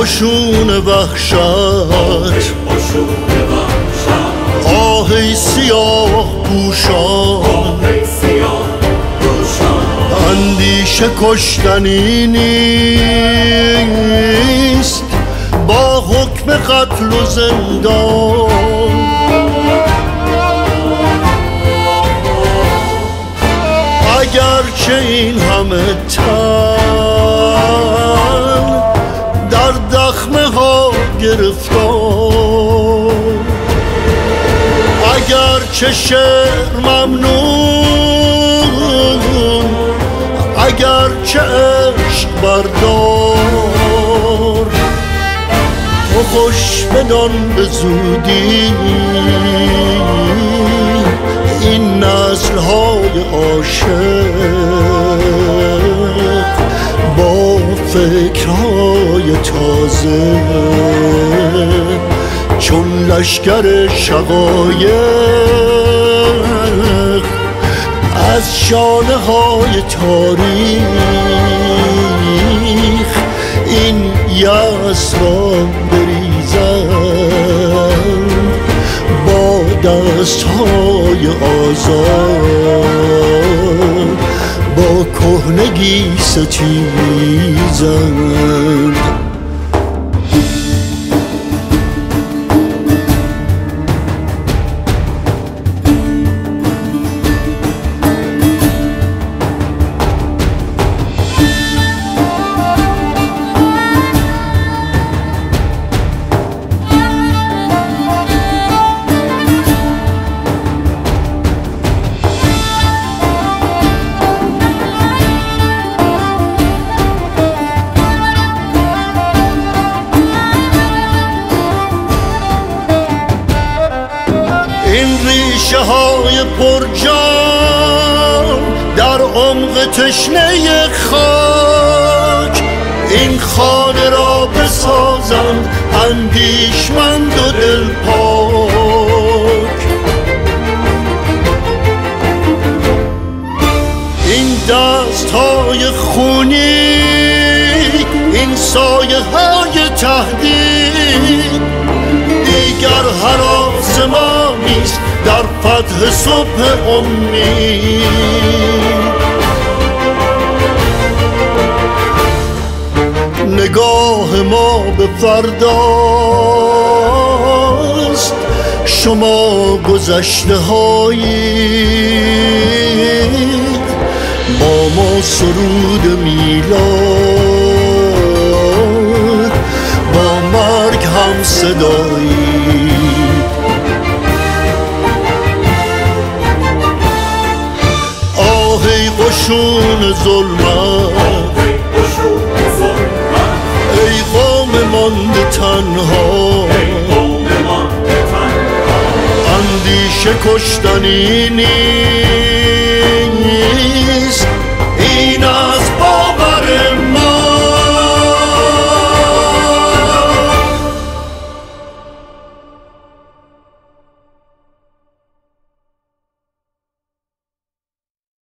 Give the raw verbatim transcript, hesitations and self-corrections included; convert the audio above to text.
قشون وحشت، آه ای سیاه پوشان، اندیشه کشتنی نیست با حکم قتل و زندان. اگرچه این همه تن در دخمه ها گرفتار، اگرچه شعر ممنون، اگرچه عشق بردار، تو خوش بدان به زودی این نسل های عاشق با فکرهای تازه چون لشکر شقایق از شانه های تاریخ این یأس را بریزند با دست های آزاد، با کهنگی ستیزند. این ریشه های پرجان در عمق تشنه خاک، این خانه را بسازند اندیشمند و دلپاک. این دست های خونی، این سایه های تهدید دیگر هراس ما نیست در فتح صبح امید. نگاه ما به فرداست، شما گذشته هایید، با ما سرود میلاد، با مرگ هم صدایی. آه ای قشون ظلمت، ای قوم مانده تنها، اندیشه کشتنی نیست